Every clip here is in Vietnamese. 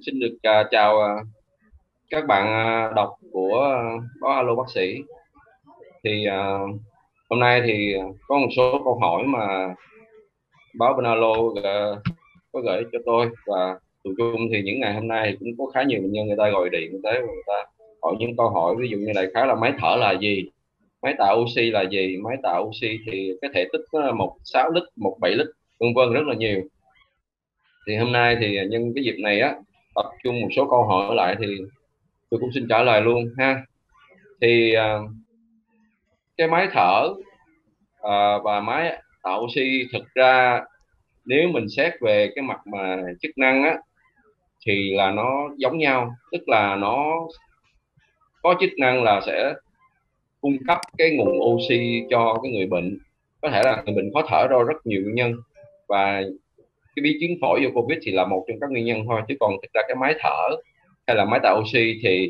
Xin được chào các bạn đọc của báo Alo Bác sĩ. Thì hôm nay thì có một số câu hỏi mà báo bên Alo có gửi cho tôi, và tụi chung thì những ngày hôm nay thì cũng có khá nhiều bệnh nhân người ta gọi điện tới, và người ta hỏi những câu hỏi ví dụ như đại khái là máy thở là gì, máy tạo oxy là gì, máy tạo oxy thì cái thể tích nó là 16 lít, 17 lít, vân vân, rất là nhiều. Thì hôm nay thì nhân cái dịp này á, tập trung một số câu hỏi lại thì tôi cũng xin trả lời luôn ha. Thì cái máy thở và máy tạo oxy, thực ra nếu mình xét về cái mặt mà chức năng á thì là nó giống nhau, tức là nó có chức năng là sẽ cung cấp cái nguồn oxy cho cái người bệnh. Có thể là người bệnh khó thở do rất nhiều nguyên nhân, và cái biến chứng phổi do Covid thì là một trong các nguyên nhân thôi, chứ còn thực ra cái máy thở hay là máy tạo oxy thì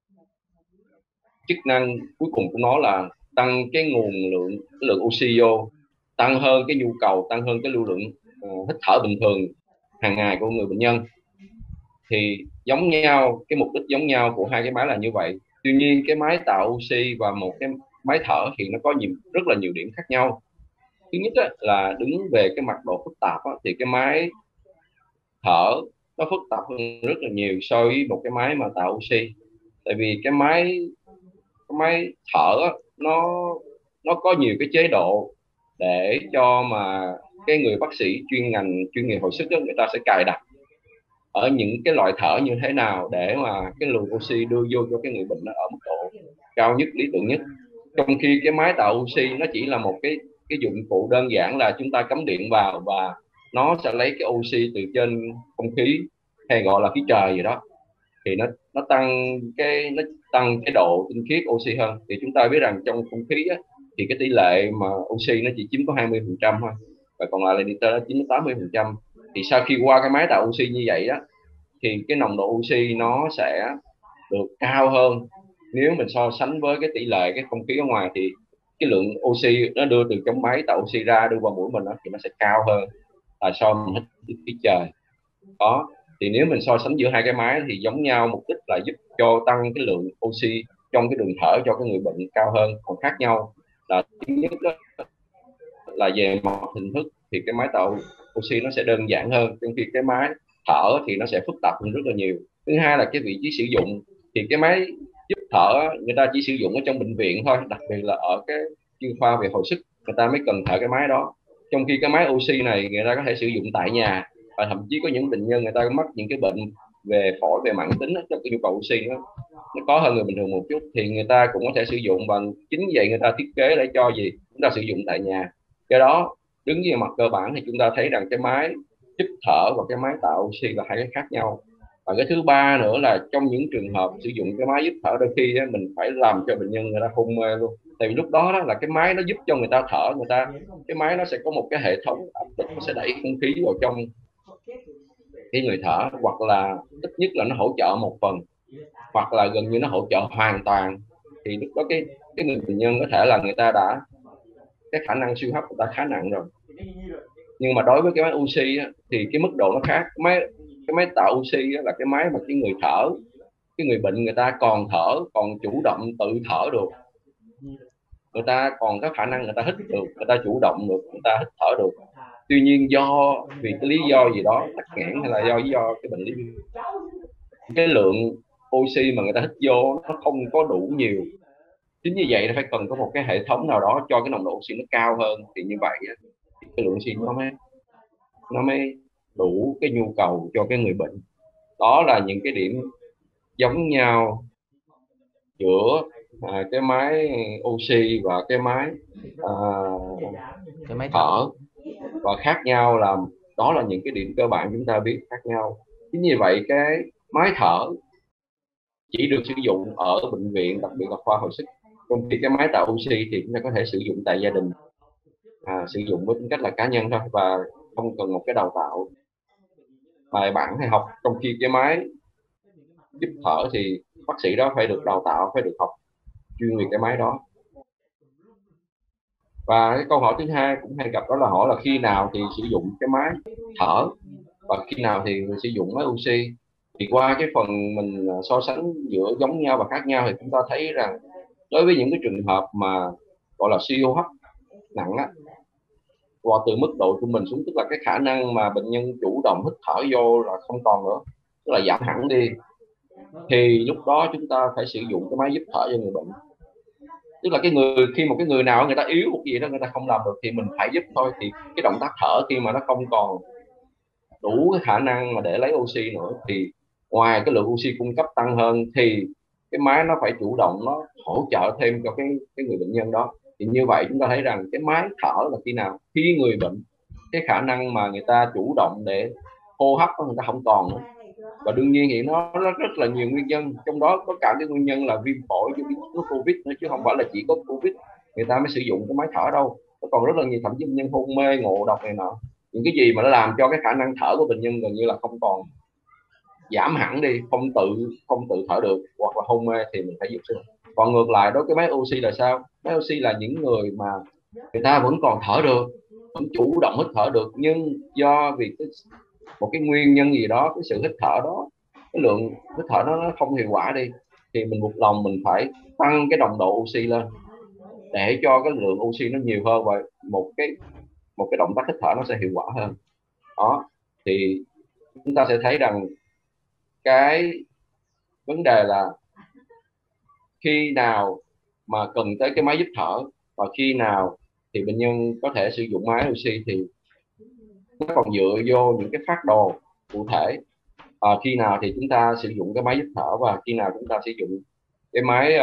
chức năng cuối cùng của nó là tăng cái lượng oxy vô, tăng hơn cái nhu cầu, tăng hơn cái lưu lượng hít thở bình thường hàng ngày của người bệnh nhân. Thì giống nhau, cái mục đích giống nhau của hai cái máy là như vậy. Tuy nhiên cái máy tạo oxy và một cái máy thở thì nó có rất là nhiều điểm khác nhau. Thứ nhất là đứng về cái mặt độ phức tạp thì cái máy thở nó phức tạp hơn rất là nhiều so với một cái máy mà tạo oxy. Tại vì cái máy thở nó có nhiều cái chế độ để cho mà cái người bác sĩ chuyên nghiệp hồi sức đó, người ta sẽ cài đặt ở những cái loại thở như thế nào để mà cái lượng oxy đưa vô cho cái người bệnh nó ở mức độ cao nhất, lý tưởng nhất. Trong khi cái máy tạo oxy nó chỉ là một cái dụng cụ đơn giản là chúng ta cắm điện vào và nó sẽ lấy cái oxy từ trên không khí, hay gọi là khí trời gì đó, thì nó tăng cái độ tinh khiết oxy hơn. Thì chúng ta biết rằng trong không khí á, thì cái tỷ lệ mà oxy nó chỉ chiếm có 20% thôi, và còn lại là nitơ nó chiếm 80%. Thì sau khi qua cái máy tạo oxy như vậy đó, thì cái nồng độ oxy nó sẽ được cao hơn. Nếu mình so sánh với cái tỷ lệ cái không khí ở ngoài thì cái lượng oxy nó đưa từ trong máy tạo oxy ra đưa vào mũi mình đó, thì nó sẽ cao hơn là so với hít khí trời đó. Thì nếu mình so sánh giữa hai cái máy thì giống nhau, mục đích là giúp cho tăng cái lượng oxy trong cái đường thở cho cái người bệnh cao hơn. Còn khác nhau là thứ nhất là về mặt hình thức, thì cái máy tạo oxy nó sẽ đơn giản hơn, trong khi cái máy thở thì nó sẽ phức tạp hơn rất là nhiều. Thứ hai là cái vị trí sử dụng, thì cái máy giúp thở người ta chỉ sử dụng ở trong bệnh viện thôi, đặc biệt là ở cái chuyên khoa về hồi sức người ta mới cần thở cái máy đó. Trong khi cái máy oxy này người ta có thể sử dụng tại nhà, và thậm chí có những bệnh nhân người ta mắc những cái bệnh về phổi, về mãn tính cho cái nhu cầu oxy nó có hơn người bình thường một chút, thì người ta cũng có thể sử dụng. Bằng chính vậy người ta thiết kế để cho gì chúng ta sử dụng tại nhà. Do đó, đứng về mặt cơ bản thì chúng ta thấy rằng cái máy giúp thở và cái máy tạo oxy là hai cái khác nhau. Và cái thứ ba nữa là trong những trường hợp sử dụng cái máy giúp thở, đôi khi mình phải làm cho bệnh nhân người ta hôn mê luôn. Tại vì lúc đó là cái máy nó giúp cho người ta thở, cái máy nó sẽ có một cái hệ thống áp lực, nó sẽ đẩy không khí vào trong cái người thở, hoặc là ít nhất là nó hỗ trợ một phần, hoặc là gần như nó hỗ trợ hoàn toàn. Thì lúc đó cái người bệnh nhân có thể là người ta đã, cái khả năng siêu hấp người ta khá nặng rồi. Nhưng mà đối với cái máy oxy thì cái mức độ nó khác. Cái máy tạo oxy là cái máy mà cái người thở, cái người bệnh người ta còn thở, còn chủ động tự thở được, người ta còn có khả năng người ta hít được, người ta chủ động được, người ta hít thở được. Tuy nhiên vì cái lý do gì đó, tắc nghẽn hay là do cái bệnh lý, cái lượng oxy mà người ta hít vô nó không có đủ nhiều. Chính như vậy nó phải cần có một cái hệ thống nào đó cho cái nồng độ oxy nó cao hơn, thì như vậy thì cái lượng oxy nó mới đủ cái nhu cầu cho cái người bệnh. Đó là những cái điểm giống nhau giữa cái máy oxy và cái máy à, cái máy thở. thở, và khác nhau là đó là những cái điểm cơ bản chúng ta biết khác nhau. Chính vì vậy cái máy thở chỉ được sử dụng ở bệnh viện, đặc biệt là khoa hồi sức, trong khi cái máy tạo oxy thì chúng ta có thể sử dụng tại gia đình, sử dụng với tính cách là cá nhân thôi, và không cần một cái đào tạo bài bản hay học. Trong khi cái máy giúp thở thì bác sĩ đó phải được đào tạo, phải được học chuyên về cái máy đó. Và cái câu hỏi thứ hai cũng hay gặp, đó là hỏi là khi nào thì sử dụng cái máy thở và khi nào thì sử dụng máy oxy. Thì qua cái phần mình so sánh giữa giống nhau và khác nhau thì chúng ta thấy rằng đối với những cái trường hợp mà gọi là suy hô hấp nặng á, hoặc từ mức độ trung bình xuống, tức là cái khả năng mà bệnh nhân chủ động hít thở vô là không còn nữa, tức là giảm hẳn đi, thì lúc đó chúng ta phải sử dụng cái máy giúp thở cho người bệnh. Tức là khi một cái người nào người ta yếu một gì đó, người ta không làm được thì mình phải giúp thôi. Thì cái động tác thở khi mà nó không còn đủ cái khả năng mà để lấy oxy nữa, thì ngoài cái lượng oxy cung cấp tăng hơn thì cái máy nó phải chủ động nó hỗ trợ thêm cho cái người bệnh nhân đó. Thì như vậy chúng ta thấy rằng cái máy thở là khi nào, khi người bệnh cái khả năng mà người ta chủ động để hô hấp của người ta không còn nữa. Và đương nhiên thì nó rất là nhiều nguyên nhân, trong đó có cả cái nguyên nhân là viêm phổi do virus Covid nữa, chứ không phải là chỉ có Covid người ta mới sử dụng cái máy thở đâu. Nó còn rất là nhiều, thậm chí bệnh nhân hôn mê ngộ độc này nọ, những cái gì mà nó làm cho cái khả năng thở của bệnh nhân gần như là không còn, giảm hẳn đi, không tự thở được hoặc là hôn mê thì mình phải dùng sức. Còn ngược lại đối với máy oxy là sao? Máy oxy là những người mà người ta vẫn còn thở được, vẫn chủ động hít thở được, nhưng do vì một cái nguyên nhân gì đó, cái sự hít thở đó, cái lượng hít thở nó không hiệu quả đi, thì mình buộc lòng mình phải tăng cái nồng độ oxy lên để cho cái lượng oxy nó nhiều hơn, và một cái động tác hít thở nó sẽ hiệu quả hơn. Đó, thì chúng ta sẽ thấy rằng cái vấn đề là khi nào mà cần tới cái máy giúp thở và khi nào thì bệnh nhân có thể sử dụng máy oxy, thì nó còn dựa vô những cái phác đồ cụ thể. Khi nào thì chúng ta sử dụng cái máy giúp thở và khi nào chúng ta sử dụng cái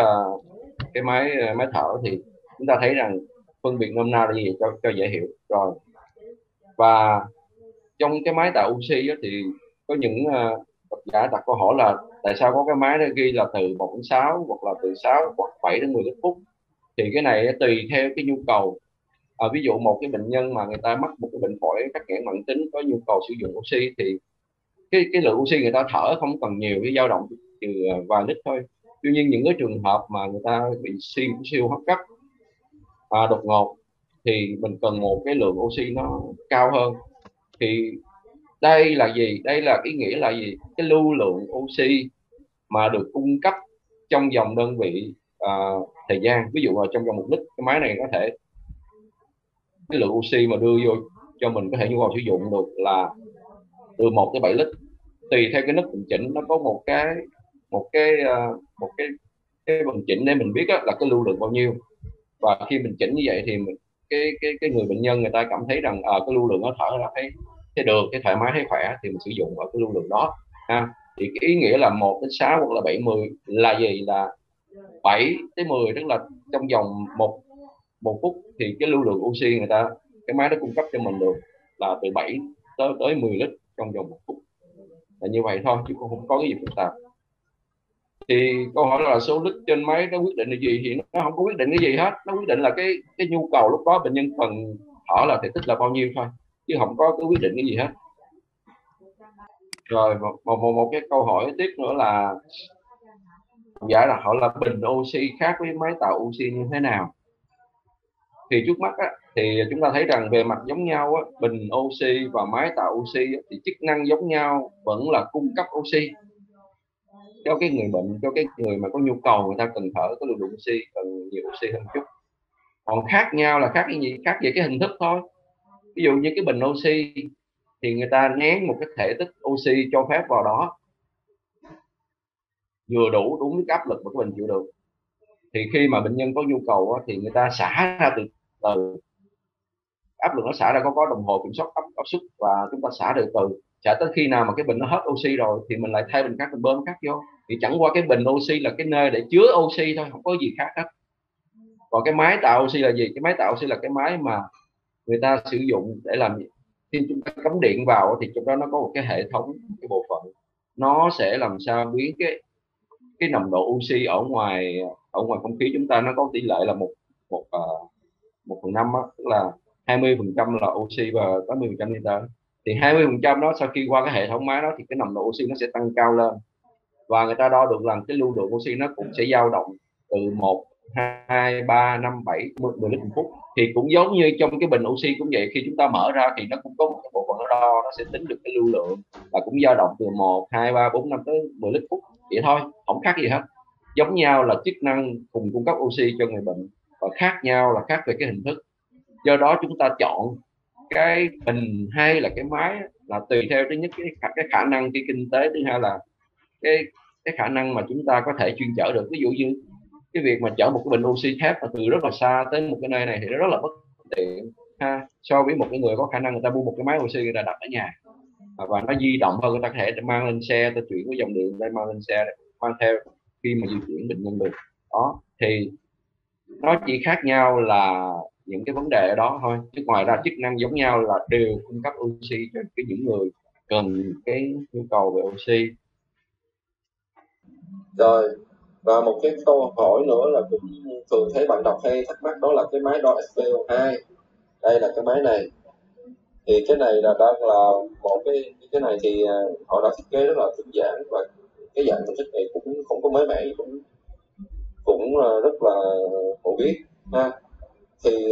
máy thở, thì chúng ta thấy rằng phân biệt nôm na là gì cho dễ hiểu rồi. Và trong cái máy tạo oxy á, thì có những độc giả đặt câu hỏi là tại sao có cái máy nó ghi là từ 1 đến 6 hoặc là từ 6 hoặc 7 đến 10 phút. Thì cái này tùy theo cái nhu cầu. Ví dụ một cái bệnh nhân mà người ta mắc một cái bệnh phổi tắc nghẽn mãn tính có nhu cầu sử dụng oxy, thì cái lượng oxy người ta thở không cần nhiều, cái dao động từ vài lít thôi. Tuy nhiên những cái trường hợp mà người ta bị siêu hấp cấp đột ngột thì mình cần một cái lượng oxy nó cao hơn. Thì đây là gì? Đây là ý nghĩa là gì? Cái lưu lượng oxy mà được cung cấp trong vòng đơn vị thời gian. Ví dụ là trong vòng 1 lít, cái máy này có thể cái lượng oxy mà đưa vô cho mình có thể nhu cầu sử dụng được là từ 1 tới 7 lít, tùy theo cái nấc bình chỉnh. Nó có một cái bình chỉnh để mình biết là cái lưu lượng bao nhiêu. Và khi mình chỉnh như vậy thì cái người bệnh nhân người ta cảm thấy rằng cái lưu lượng nó thở ra thấy được, cái thoải mái, thấy khỏe thì mình sử dụng ở cái lưu lượng đó thì cái ý nghĩa là 1 đến 6 hoặc là 7 10 là gì? Là 7 tới 10, tức là trong vòng một phút thì cái lưu lượng oxy cái máy nó cung cấp cho mình được là từ 7 tới 10 lít trong vòng 1 phút. Là như vậy thôi chứ không có cái gì phức tạp. Thì câu hỏi là số lít trên máy nó quyết định là gì? Thì nó không có quyết định cái gì hết, nó quyết định là cái nhu cầu lúc đó bệnh nhân cần thở là thể tích là bao nhiêu thôi, chứ không có cái quyết định cái gì hết. Rồi một cái câu hỏi tiếp nữa là giải là hỏi là bình oxy khác với máy tạo oxy như thế nào. Thì trước mắt thì chúng ta thấy rằng về mặt giống nhau bình oxy và máy tạo oxy thì chức năng giống nhau, vẫn là cung cấp oxy cho cái người bệnh, cho cái người mà có nhu cầu người ta cần thở có lượng oxy, cần nhiều oxy hơn chút. Còn khác nhau là khác cái gì? Khác về cái hình thức thôi. Ví dụ như cái bình oxy thì người ta nén một cái thể tích oxy cho phép vào đó vừa đủ đúng cái áp lực mà cái bình chịu được. Thì khi mà bệnh nhân có nhu cầu thì người ta xả ra từ áp lực, nó xả ra có đồng hồ kiểm soát áp suất và chúng ta xả từ xả tới khi nào mà cái bình nó hết oxy rồi thì mình lại thay bình khác, mình bơm khác vô. Thì chẳng qua cái bình oxy là cái nơi để chứa oxy thôi, không có gì khác hết. Còn cái máy tạo oxy là gì? Cái máy tạo oxy là cái máy mà người ta sử dụng để làm gì? Khi chúng ta cắm điện vào thì trong đó nó có một cái hệ thống, cái bộ phận nó sẽ làm sao biến cái nồng độ oxy ở ngoài không khí chúng ta nó có tỷ lệ là một phần năm, tức là 20% là oxy và 80% nitơ. Thì 20% đó sau khi qua cái hệ thống máy đó thì cái nồng độ oxy nó sẽ tăng cao lên, và người ta đo được rằng cái lưu lượng oxy nó cũng sẽ dao động từ 1 2, 3, 5, 7, 10 lít một phút. Thì cũng giống như trong cái bình oxy cũng vậy, khi chúng ta mở ra thì nó cũng có một cái bộ phận nó đo, nó sẽ tính được cái lưu lượng và cũng dao động từ 1, 2, 3, 4, 5 tới 10 lít phút vậy thôi, không khác gì hết. Giống nhau là chức năng cùng cung cấp oxy cho người bệnh và khác nhau là khác về cái hình thức. Do đó chúng ta chọn cái bình hay là cái máy là tùy theo thứ nhất cái khả năng cái kinh tế, thứ hai là cái khả năng mà chúng ta có thể chuyên chở được. Ví dụ như cái việc mà chở một cái bình oxy thép từ rất là xa tới một cái nơi này thì nó rất là bất tiện ha, so với một cái người có khả năng người ta mua một cái máy oxy người ta đặt ở nhà và nó di động hơn, người ta có thể mang lên xe, ta chuyển cái dòng điện lên mang lên xe mang theo khi mà di chuyển bệnh nhân được. Đó thì nó chỉ khác nhau là những cái vấn đề ở đó thôi, chứ ngoài ra chức năng giống nhau là đều cung cấp oxy cho những người cần cái nhu cầu về oxy. Rồi, và một cái câu hỏi nữa là cũng thường thấy bạn đọc hay thắc mắc, đó là cái máy đo SpO2. Đây là cái máy này, thì cái này là đang là một cái này thì họ đã thiết kế rất là đơn giản, và cái dạng hình thức này cũng không có mới mẻ, cũng rất là phổ biến ha. Thì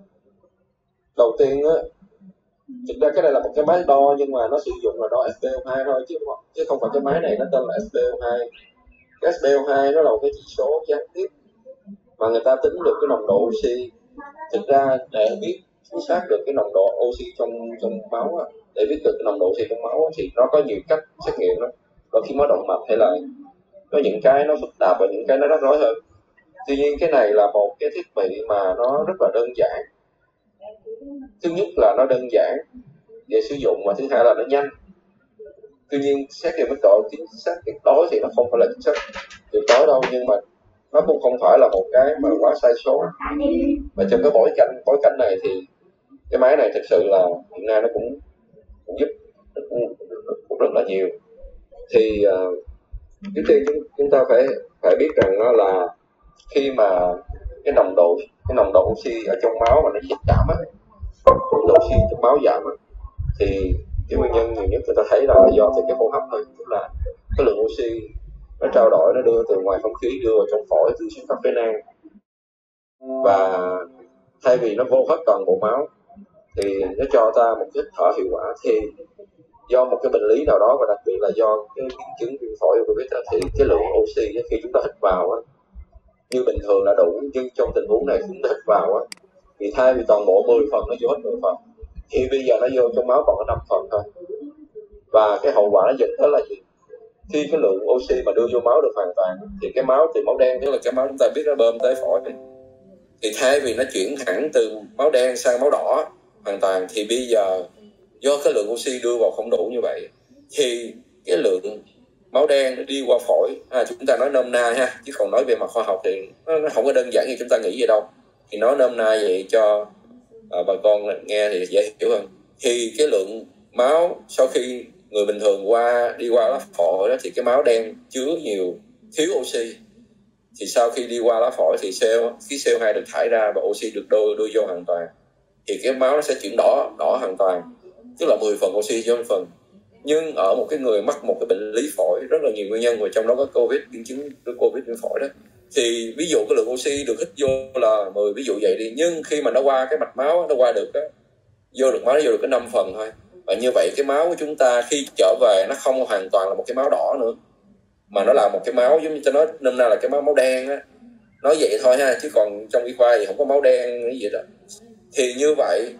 đầu tiên á, thực ra cái này là một cái máy đo nhưng mà nó sử dụng là đo SpO2 thôi, chứ không phải cái máy này nó tên là SpO2. Cái SpO2 nó là một cái chỉ số gián tiếp mà người ta tính được cái nồng độ oxy. Thực ra để biết chính xác được cái nồng độ oxy trong máu á, để biết được cái nồng độ oxy trong máu á, thì nó có nhiều cách xét nghiệm đó. Có khi máu động mạch hay là có những cái nó phức tạp và những cái nó rắc rối hơn. Tuy nhiên cái này là một cái thiết bị mà nó rất là đơn giản. Thứ nhất là nó đơn giản để sử dụng, và thứ hai là nó nhanh. Tuy nhiên xét về mức độ chính xác tuyệt đối thì nó không phải là chính xác tuyệt đối đâu, nhưng mà nó cũng không phải là một cái mà quá sai số. Và trong cái bối cảnh này thì cái máy này thực sự là hiện nay nó cũng giúp cũng rất là nhiều. Thì trước tiên chúng ta phải biết rằng đó là khi mà cái nồng độ oxy ở trong máu mà nó giảm á, nồng độ oxy trong máu giảm á, thì cái nguyên nhân nhiều nhất người ta thấy là do từ cái hô hấp thôi, tức là cái lượng oxy nó trao đổi, nó đưa từ ngoài không khí đưa vào trong phổi từ xuống các phế nang, và thay vì nó vô hết toàn bộ máu thì nó cho ta một cái thở hiệu quả. Thì do một cái bệnh lý nào đó, và đặc biệt là do cái biến chứng viêm phổi của biết thì cái lượng oxy khi chúng ta hít vào á, như bình thường là đủ, nhưng trong tình huống này chúng ta hít vào á, thì thay vì toàn bộ 10 phần nó vô hết 10 phần, thì bây giờ nó vô trong máu còn có 5 phần thôi. Và cái hậu quả nó dẫn tới là gì? Khi cái lượng oxy mà đưa vô máu được hoàn toàn thì cái máu từ máu đen, tức là cái máu chúng ta biết nó bơm tới phổi, thì thay vì nó chuyển thẳng từ máu đen sang máu đỏ hoàn toàn, thì bây giờ do cái lượng oxy đưa vào không đủ như vậy, thì cái lượng máu đen nó đi qua phổi, chúng ta nói nôm na ha, chứ còn nói về mặt khoa học thì nó không có đơn giản như chúng ta nghĩ vậy đâu. Thì nói nôm na vậy cho bà con nghe thì dễ hiểu hơn. Thì cái lượng máu sau khi người bình thường đi qua lá phổi đó, thì cái máu đen chứa nhiều, thiếu oxy, thì sau khi đi qua lá phổi thì khí CO2 được thải ra và oxy được đưa vô hoàn toàn, thì cái máu nó sẽ chuyển đỏ hoàn toàn, tức là 10 phần oxy cho 1 phần. Nhưng ở một cái người mắc một cái bệnh lý phổi rất là nhiều nguyên nhân, và trong đó có Covid, biến chứng của Covid viêm phổi đó, thì ví dụ cái lượng oxy được hít vô là 10, ví dụ vậy đi, nhưng khi mà nó qua cái mạch máu, nó qua được vô được cái 5 phần thôi. Và như vậy cái máu của chúng ta khi trở về nó không hoàn toàn là một cái máu đỏ nữa, mà nó là một cái máu giống như tôi nói nôm na là cái máu đen á, nói vậy thôi ha, chứ còn trong y khoa thì không có máu đen cái gì đó. Thì như vậy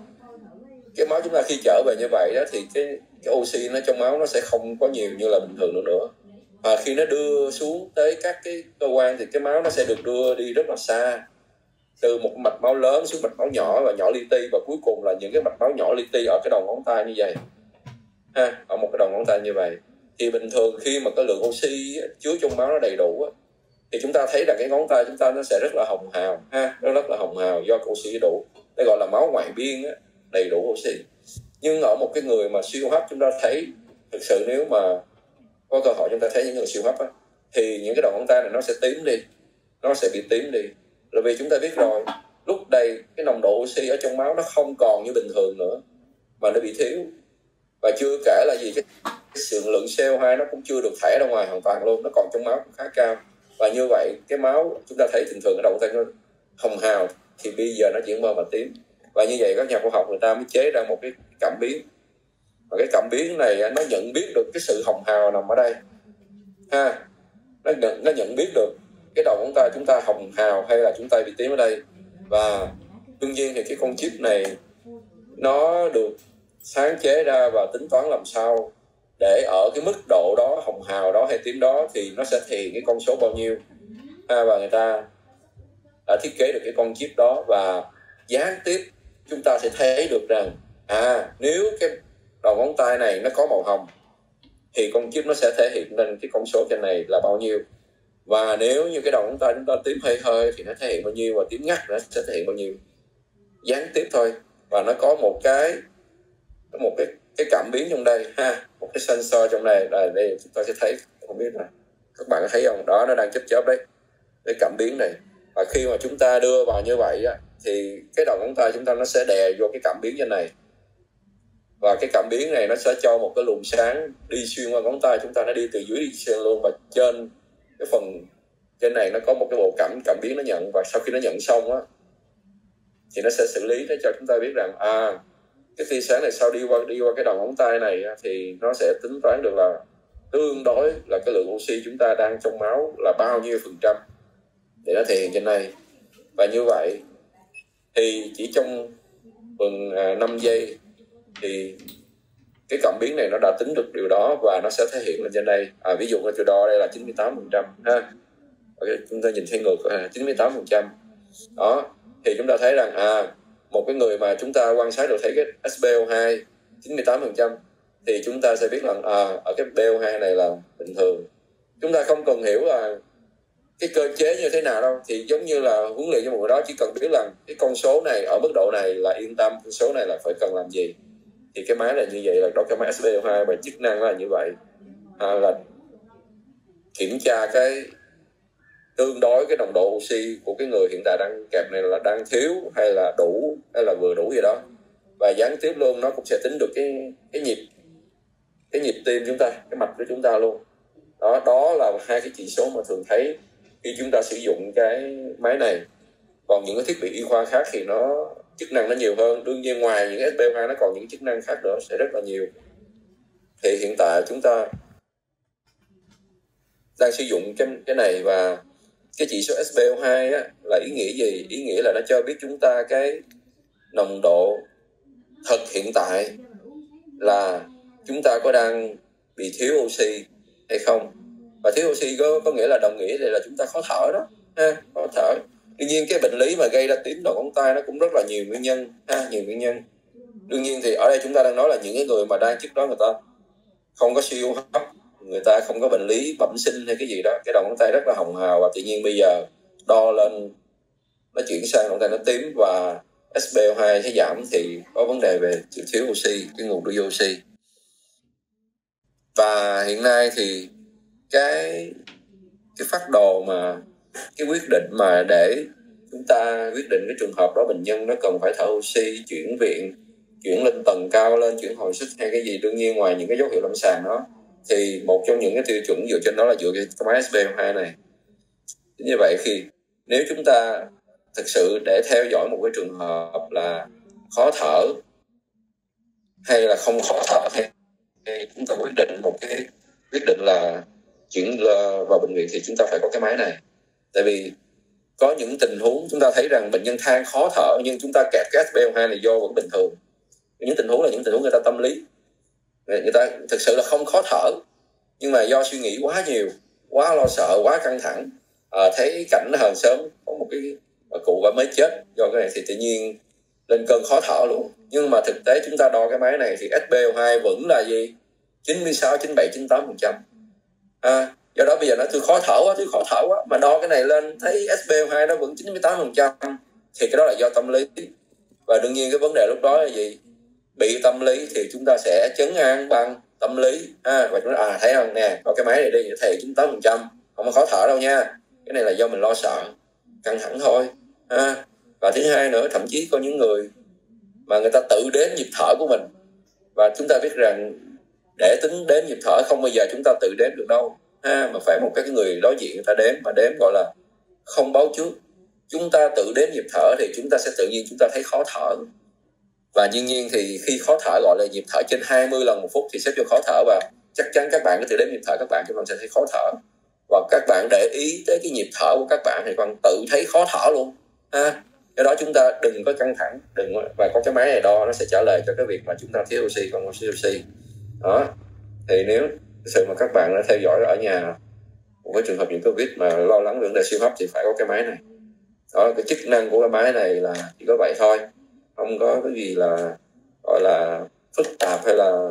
cái máu chúng ta khi trở về như vậy đó, thì cái oxy nó trong máu nó sẽ không có nhiều như là bình thường nữa. Và khi nó đưa xuống tới các cái cơ quan thì cái máu nó sẽ được đưa đi rất là xa, từ một mạch máu lớn xuống mạch máu nhỏ và nhỏ li ti, và cuối cùng là những cái mạch máu nhỏ li ti ở cái đầu ngón tay như vậy ha, ở một cái đầu ngón tay như vậy. Thì bình thường khi mà cái lượng oxy chứa trong máu nó đầy đủ thì chúng ta thấy là cái ngón tay chúng ta nó sẽ rất là hồng hào ha, nó rất là hồng hào do oxy đủ, đây gọi là máu ngoại biên đầy đủ oxy. Nhưng ở một cái người mà siêu hấp, chúng ta thấy thực sự nếu mà có cơ hội chúng ta thấy những người siêu hấp thì những cái đầu ngón tay này nó sẽ tím đi, nó sẽ bị tím đi, là vì chúng ta biết rồi, lúc đây cái nồng độ oxy ở trong máu nó không còn như bình thường nữa, mà nó bị thiếu. Và chưa kể là gì, cái lượng CO2 nó cũng chưa được thải ra ngoài hoàn toàn luôn, nó còn trong máu cũng khá cao. Và như vậy cái máu chúng ta thấy thường thường ở đầu ngón tay nó hồng hào, thì bây giờ nó chuyển mờ và tím. Và như vậy các nhà khoa học người ta mới chế ra một cái cảm biến, và cái cảm biến này nó nhận biết được cái sự hồng hào nằm ở đây ha. Nó nhận biết được cái đầu ngón tay chúng ta hồng hào hay là chúng ta bị tím ở đây. Và đương nhiên thì cái con chip này nó được sáng chế ra và tính toán làm sao để ở cái mức độ đó, hồng hào đó hay tím đó, thì nó sẽ thể hiện cái con số bao nhiêu ha. Và người ta đã thiết kế được cái con chip đó, và gián tiếp chúng ta sẽ thấy được rằng nếu cái đầu ngón tay này nó có màu hồng thì con chip nó sẽ thể hiện lên cái con số trên này là bao nhiêu. Và nếu như cái đầu ngón tay chúng ta tím hơi hơi thì nó thể hiện bao nhiêu, và tím ngắt nó sẽ thể hiện bao nhiêu. Gián tiếp thôi. Và nó có một cái cảm biến trong đây ha, một cái sensor trong này là đây, chúng ta sẽ thấy, không biết là các bạn có thấy không, đó nó đang chớp đấy, cái cảm biến này. Và khi mà chúng ta đưa vào như vậy á, thì cái đầu ngón tay chúng ta nó sẽ đè vô cái cảm biến trên này, và cái cảm biến này nó sẽ cho một cái luồng sáng đi xuyên qua ngón tay chúng ta, nó đi từ dưới đi xuyên luôn. Và trên cái phần trên này nó có một cái bộ cảm biến nó nhận, và sau khi nó nhận xong á thì nó sẽ xử lý để cho chúng ta biết rằng cái tia sáng này sau đi qua cái đầu ngón tay này thì nó sẽ tính toán được là tương đối là cái lượng oxy chúng ta đang trong máu là bao nhiêu %, để nó thể hiện trên này. Và như vậy thì chỉ trong vòng 5 giây thì cái cảm biến này nó đã tính được điều đó, và nó sẽ thể hiện lên trên đây. Ví dụ là tôi đo đây là 98% ha. Okay, chúng ta nhìn thấy ngược 98%. Đó, thì chúng ta thấy rằng một cái người mà chúng ta quan sát được thấy cái SpO2 98% thì chúng ta sẽ biết rằng ở cái PO2 này là bình thường. Chúng ta không cần hiểu là cái cơ chế như thế nào đâu, thì giống như là huấn luyện cho một người đó, chỉ cần biết là cái con số này ở mức độ này là yên tâm, con số này là phải cần làm gì. Thì cái máy là như vậy, là đó, cái máy SpO2 và chức năng là như vậy, là kiểm tra cái tương đối cái nồng độ oxy của cái người hiện tại đang kẹp này là đang thiếu hay là đủ hay là vừa đủ gì đó. Và gián tiếp luôn nó cũng sẽ tính được cái nhịp tim chúng ta, cái mạch của chúng ta luôn. Đó là hai cái chỉ số mà thường thấy khi chúng ta sử dụng cái máy này. Còn những cái thiết bị y khoa khác thì nó chức năng nó nhiều hơn. Đương nhiên ngoài những SpO2 nó còn những chức năng khác nữa sẽ rất là nhiều. Thì hiện tại chúng ta đang sử dụng cái này, và cái chỉ số SpO2 á, là ý nghĩa gì? Ý nghĩa là nó cho biết chúng ta cái nồng độ thật hiện tại là chúng ta có đang bị thiếu oxy hay không. Và thiếu oxy có nghĩa là đồng nghĩa là chúng ta khó thở đó ha, khó thở. Tuy nhiên cái bệnh lý mà gây ra tím đầu ngón tay nó cũng rất là nhiều nguyên nhân ha, nhiều nguyên nhân. Đương nhiên thì ở đây chúng ta đang nói là những cái người mà đang trước đó người ta không có suy hô hấp, người ta không có bệnh lý bẩm sinh hay cái gì đó, cái đầu ngón tay rất là hồng hào, và tự nhiên bây giờ đo lên nó chuyển sang ngón tay nó tím và SpO2 sẽ giảm, thì có vấn đề về sự thiếu oxy, cái nguồn đưa vô oxy. Và hiện nay thì cái phác đồ mà cái quyết định mà để chúng ta quyết định cái trường hợp đó bệnh nhân nó cần phải thở oxy, chuyển viện, chuyển lên tầng cao lên, chuyển hồi sức hay cái gì, đương nhiên ngoài những cái dấu hiệu lâm sàng đó thì một trong những cái tiêu chuẩn dựa trên đó là dựa cái máy SpO2 này. Như vậy khi nếu chúng ta thực sự để theo dõi một cái trường hợp là khó thở hay là không khó thở, thì chúng ta quyết định là chuyển vào bệnh viện thì chúng ta phải có cái máy này. Tại vì có những tình huống chúng ta thấy rằng bệnh nhân than khó thở nhưng chúng ta kẹp cái SpO2 này vô vẫn bình thường. Những tình huống là những tình huống người ta tâm lý, người ta thực sự là không khó thở nhưng mà do suy nghĩ quá nhiều, quá lo sợ, quá căng thẳng, thấy cảnh hàng xóm có một cái cụ bà mới chết do cái này thì tự nhiên lên cơn khó thở luôn. Nhưng mà thực tế chúng ta đo cái máy này thì SpO2 vẫn là gì? 96, 97, 98%. Do đó bây giờ nó tôi khó thở quá mà đo cái này lên thấy SpO2 nó vẫn 98%, thì cái đó là do tâm lý. Và đương nhiên cái vấn đề lúc đó là gì? Bị tâm lý thì chúng ta sẽ trấn an bằng tâm lý, và chúng ta thấy không nè, có cái máy này đi thầy 98%, không có khó thở đâu nha, cái này là do mình lo sợ, căng thẳng thôi. Và thứ hai nữa, thậm chí có những người mà người ta tự đếm nhịp thở của mình, và chúng ta biết rằng để tính đếm nhịp thở không bao giờ chúng ta tự đếm được đâu, ha, mà phải một cái người đối diện người ta đếm, mà đếm gọi là không báo trước. Chúng ta tự đếm nhịp thở thì chúng ta sẽ tự nhiên chúng ta thấy khó thở, và nhiên nhiên thì khi khó thở gọi là nhịp thở trên 20 lần một phút thì xếp vô khó thở, và chắc chắn các bạn có tự đếm nhịp thở các bạn sẽ thấy khó thở, và các bạn để ý tới cái nhịp thở của các bạn thì còn tự thấy khó thở luôn ha. Do đó chúng ta đừng có căng thẳng, và có cái máy này đo nó sẽ trả lời cho cái việc mà chúng ta thiếu oxy, không oxy đó. Thì nếu sự mà các bạn đã theo dõi ở nhà một cái trường hợp nhiễm Covid mà lo lắng vấn đề siêu hấp thì phải có cái máy này đó. Cái chức năng của cái máy này là chỉ có vậy thôi, không có cái gì là gọi là phức tạp hay là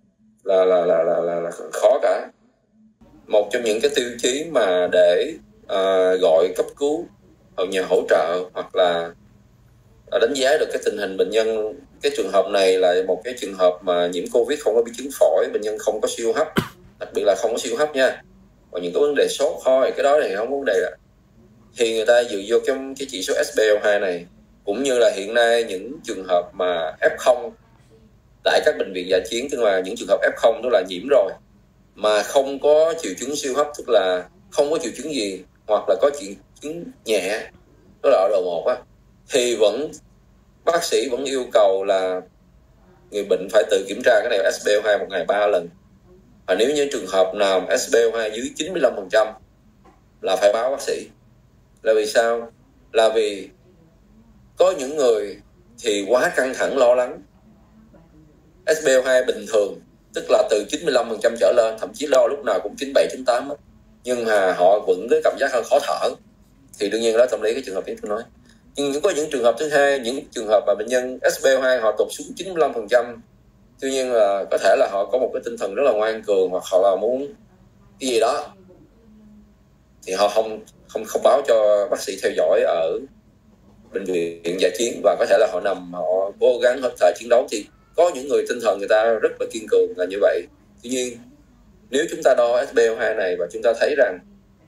khó cả. Một trong những cái tiêu chí mà để gọi cấp cứu hoặc nhờ hỗ trợ hoặc là đánh giá được cái tình hình bệnh nhân, cái trường hợp này là một cái trường hợp mà nhiễm Covid không có biến chứng phổi, bệnh nhân không có siêu hấp, đặc biệt là không có siêu hấp nha, còn những cái vấn đề sốt thôi, cái đó thì không có vấn đề. Thì người ta dựa vô cái chỉ số SpO2 này, cũng như là hiện nay những trường hợp mà F0 tại các bệnh viện dã chiến, tức là những trường hợp F0 tức là nhiễm rồi mà không có triệu chứng siêu hấp, tức là không có triệu chứng gì hoặc là có triệu chứng nhẹ, đó là ở độ 1 á, thì bác sĩ vẫn yêu cầu là người bệnh phải tự kiểm tra cái này SpO2 một ngày 3 lần. Và nếu như trường hợp nào SpO2 dưới 95% là phải báo bác sĩ. Là vì sao? Là vì có những người thì quá căng thẳng lo lắng, SpO2 bình thường tức là từ 95% trở lên, thậm chí lo lúc nào cũng 97, 98 nhưng mà họ vẫn cái cảm giác hơi khó thở, thì đương nhiên đó tâm lý cái trường hợp tiếng tôi nói. Nhưng có những trường hợp thứ hai, những trường hợp mà bệnh nhân SpO2 họ tụt xuống 95%, tuy nhiên là có thể là họ có một cái tinh thần rất là ngoan cường hoặc họ là muốn cái gì đó, thì họ không báo cho bác sĩ theo dõi ở bệnh viện dã chiến, và có thể là họ nằm họ cố gắng hết thời chiến đấu. Thì có những người tinh thần người ta rất là kiên cường là như vậy. Tuy nhiên nếu chúng ta đo SpO2 này và chúng ta thấy rằng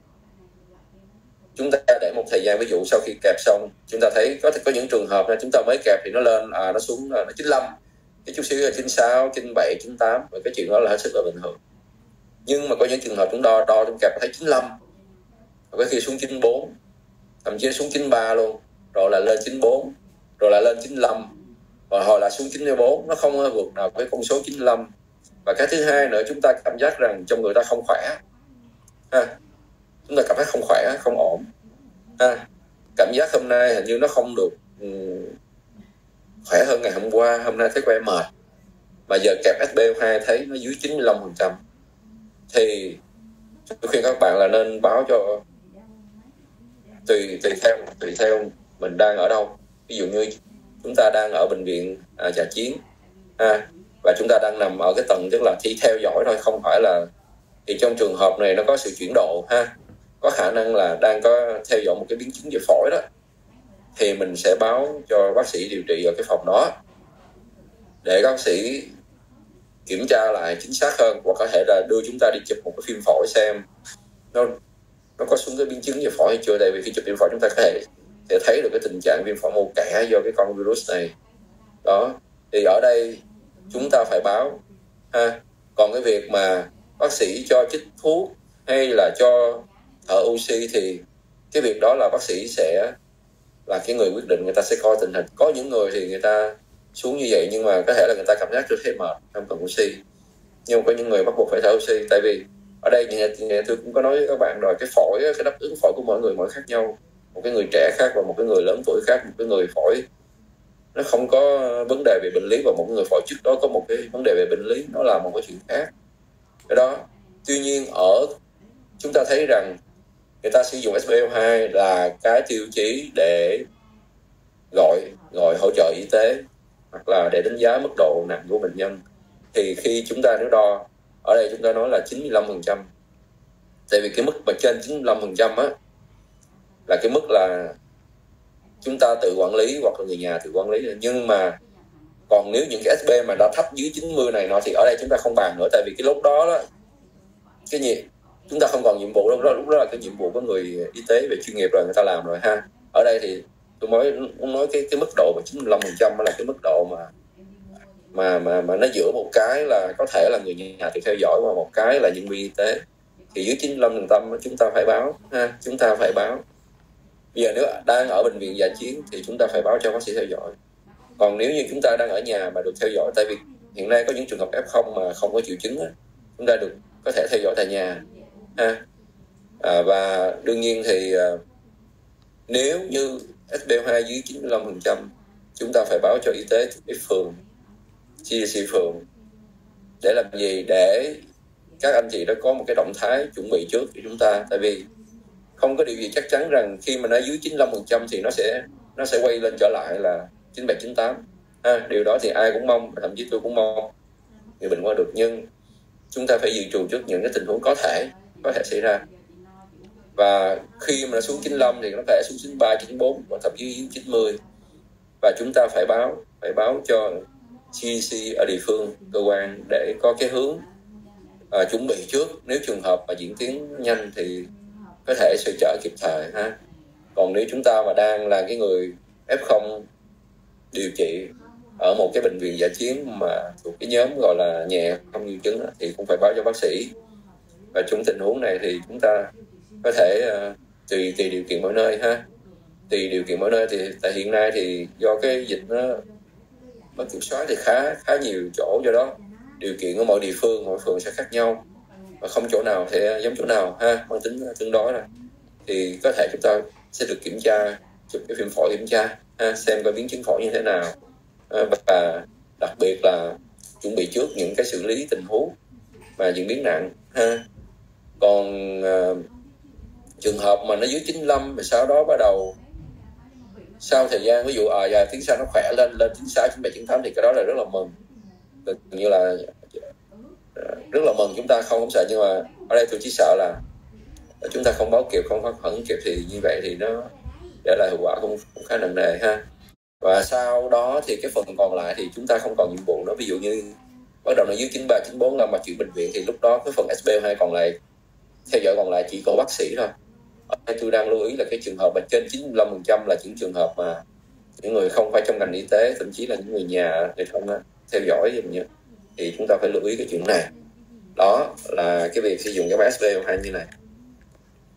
chúng ta để một thời gian, ví dụ sau khi kẹp xong chúng ta thấy có những trường hợp là chúng ta mới kẹp thì nó lên nó xuống là 95, cái chút xíu là 96, 97, 98, và cái chuyện đó là hết sức là bình thường. Nhưng mà có những trường hợp chúng đo chúng kẹp thấy 95, và khi xuống 94, thậm chí xuống 93 luôn, rồi là lên 94, rồi lại lên 95, và hồi là xuống 94, nó không vượt nào cái con số 95. Và cái thứ hai nữa, chúng ta cảm giác rằng trong người ta không khỏe chúng ta cảm thấy không khỏe, không ổn cảm giác hôm nay hình như nó không được khỏe hơn ngày hôm qua, hôm nay thấy khỏe mệt, mà giờ kẹp SpO2 thấy nó dưới 95%, thì tôi khuyên các bạn là nên báo cho, tùy theo mình đang ở đâu. Ví dụ như chúng ta đang ở bệnh viện dã chiến và chúng ta đang nằm ở cái tầng tức là chỉ theo dõi thôi, không phải là, thì trong trường hợp này nó có sự chuyển độ có khả năng là đang có theo dõi một cái biến chứng về phổi đó, thì mình sẽ báo cho bác sĩ điều trị ở cái phòng đó để các bác sĩ kiểm tra lại chính xác hơn, hoặc có thể là đưa chúng ta đi chụp một cái phim phổi xem nó có xuống cái biến chứng về phổi hay chưa. Tại vì khi chụp phim phổi chúng ta có thể sẽ thấy được cái tình trạng viêm phổi mô kẻ do cái con virus này đó. Thì ở đây chúng ta phải báo Còn cái việc mà bác sĩ cho chích thuốc hay là cho thở oxy thì cái việc đó là bác sĩ sẽ là cái người quyết định, người ta sẽ coi tình hình. Có những người thì người ta xuống như vậy nhưng mà có thể là người ta cảm giác rất thấy mệt, không cần oxy, nhưng mà có những người bắt buộc phải thở oxy. Tại vì ở đây tôi cũng có nói với các bạn rồi, cái phổi, cái đáp ứng phổi của mỗi người mỗi khác nhau. Một cái người trẻ khác và một cái người lớn tuổi khác. Một cái người phổi nó không có vấn đề về bệnh lý và một người phổi trước đó có một cái vấn đề về bệnh lý, nó là một cái chuyện khác. Cái đó tuy nhiên ở chúng ta thấy rằng người ta sử dụng SpO2 là cái tiêu chí để gọi hỗ trợ y tế hoặc là để đánh giá mức độ nặng của bệnh nhân. Thì khi chúng ta nếu đo ở đây chúng ta nói là 95%, tại vì cái mức mà trên 95% là cái mức là chúng ta tự quản lý hoặc là người nhà tự quản lý. Nhưng mà còn nếu những cái SB mà đã thấp dưới 90 này nọ thì ở đây chúng ta không bàn nữa, tại vì cái lúc đó cái gì chúng ta không còn nhiệm vụ, lúc đó là cái nhiệm vụ của người y tế về chuyên nghiệp rồi, người ta làm rồi ha. Ở đây thì tôi muốn nói cái mức độ mà 95% là cái mức độ mà nó giữa một cái là có thể là người nhà tự theo dõi và một cái là nhân viên y tế. thì dưới 95% chúng ta phải báo ha, chúng ta phải báo. Bây giờ nếu đang ở bệnh viện dã chiến thì chúng ta phải báo cho bác sĩ theo dõi. Còn nếu như chúng ta đang ở nhà mà được theo dõi, tại vì hiện nay có những trường hợp F0 mà không có triệu chứng, chúng ta có thể theo dõi tại nhà ha. Và đương nhiên thì nếu như SPO2 dưới 95%, chúng ta phải báo cho y tế phường, CDC phường. Để làm gì? Để các anh chị đã có một cái động thái chuẩn bị trước cho chúng ta. Tại vì không có điều gì chắc chắn rằng khi mà nó dưới 95% thì nó sẽ quay lên trở lại là 97, 98. Điều đó thì ai cũng mong, thậm chí tôi cũng mong người bệnh qua được, nhưng chúng ta phải dự trù trước những cái tình huống có thể xảy ra. Và khi mà nó xuống 95 thì nó có thể xuống 93, 94 và thậm chí 90. Và chúng ta phải báo cho CDC ở địa phương, cơ quan, để có cái hướng chuẩn bị trước. Nếu trường hợp mà diễn tiến nhanh thì có thể sơ trợ kịp thời ha. Còn nếu chúng ta mà đang là cái người F0 điều trị ở một cái bệnh viện dã chiến mà thuộc cái nhóm gọi là nhẹ, không triệu chứng, thì cũng phải báo cho bác sĩ. Và trong tình huống này thì chúng ta có thể tùy điều kiện mỗi nơi ha. Tùy điều kiện mỗi nơi thì tại hiện nay thì do cái dịch nó mất kiểm soát thì khá nhiều chỗ, do đó điều kiện ở mỗi địa phương, mỗi phường sẽ khác nhau và không chỗ nào sẽ giống chỗ nào ha, mang tính tương đối là thì có thể chúng ta sẽ được kiểm tra, chụp cái phim phổi kiểm tra ha, xem coi biến chứng phổi như thế nào, và đặc biệt là chuẩn bị trước những cái xử lý tình huống mà diễn biến nặng ha. Còn trường hợp mà nó dưới 95 và sau đó bắt đầu sau thời gian, ví dụ tiếng sau nó khỏe lên 96, 97, 98 thì cái đó là rất là mừng, gần như là rất là mừng, chúng ta không sợ. Nhưng mà ở đây tôi chỉ sợ là chúng ta không báo kịp, không phát phản kịp thì như vậy thì nó để lại hậu quả cũng khá nặng nề ha. Và sau đó thì cái phần còn lại thì chúng ta không còn nhiệm vụ nữa. Ví dụ như bắt đầu nó dưới 93, 94 là mà chuyển bệnh viện thì lúc đó cái phần SPO2 còn lại, theo dõi còn lại chỉ có bác sĩ thôi. Ở đây tôi đang lưu ý là cái trường hợp mà trên 95% là những trường hợp mà những người không phải trong ngành y tế, thậm chí là những người nhà để không theo dõi gì nhé, thì chúng ta phải lưu ý cái chuyện này. Đó là cái việc sử dụng cái máy SPO2 như này.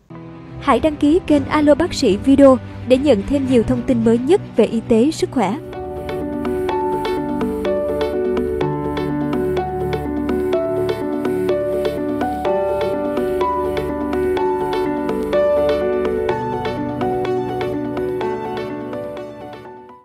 Hãy đăng ký kênh Alo Bác sĩ Video để nhận thêm nhiều thông tin mới nhất về y tế, sức khỏe.